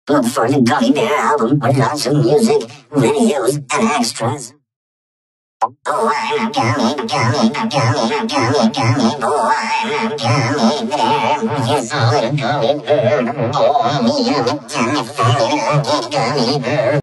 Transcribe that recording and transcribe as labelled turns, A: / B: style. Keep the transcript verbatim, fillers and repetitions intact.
A: Look for the Gummy Bear album with lots of music, videos, and extras. Oh, I'm a gummy, gummy, gummy, gummy, gummy boy. I'm a gummy bear. Yes, I'm a gummy bear. Oh, I'm a gummy bear.